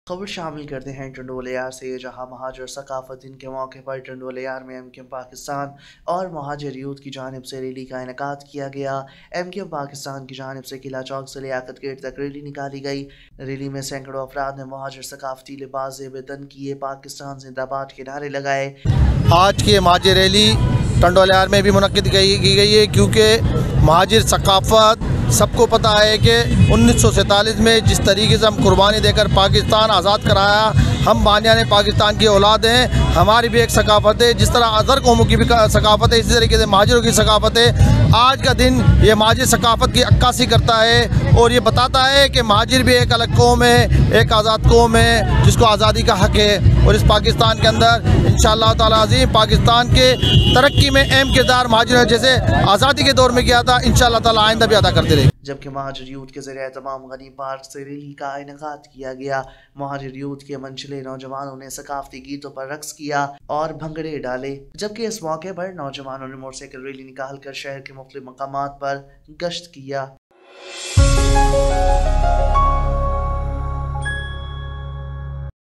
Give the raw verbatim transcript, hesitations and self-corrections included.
खबर शामिल करते हैं टंडोलियार से, जहां महाजर सकाफत दिन के मौके पर टंडोलियार में एम क्यू एम पाकिस्तान और महाजर यूथ की जानिब से रैली का इनेकाद किया गया। एम क्यू एम पाकिस्तान की जानिब से किला चौक से लियाकत गेट तक रैली निकाली गई। रैली में सैकड़ों अफराद ने महाजर सकाफती लिबास बेतन किए, पाकिस्तान जिंदाबाद के नारे लगाए। आज की महाजर रैली टंडोलियार में भी मुनक्किद की गई है, क्योंकि महाजर सकाफत सबको पता है कि उन्नीस सौ सैंतालीस में जिस तरीके से हम कुर्बानी देकर पाकिस्तान आज़ाद कराया, हम बानियाने पाकिस्तान की औलाद हैं। हमारी भी एक सकाफत है, जिस तरह अदर कौमों की भी सकाफत है, इसी तरीके से महाजरों की सकाफत है। आज का दिन ये महाजर सकाफत की अक्कासी करता है और ये बताता है कि महाजर भी एक अलग कौम है, एक आज़ाद कौम है जिसको आज़ादी का हक़ है। और इस पाकिस्तान के अंदर इंशाअल्लाह ताला अज़ीम पाकिस्तान के तरक्की में अहम किरदार महाजर जैसे आज़ादी के दौर में किया था, इंशाअल्लाह ताला आइंदा भी अदा करते रहे। जबकि महाजर यूथ के ज़रिए तमाम गनी पार्क से रैली का इनेकाद किया गया। महाजर यूथ के मंचले नौजवानों ने सकाफती गीतों पर रक्स किया और भंगड़े डाले, जबकि इस मौके पर नौजवानों ने मोटरसाइकिल रैली निकाल कर शहर के मुख्तलिफ मकामात पर गश्त किया।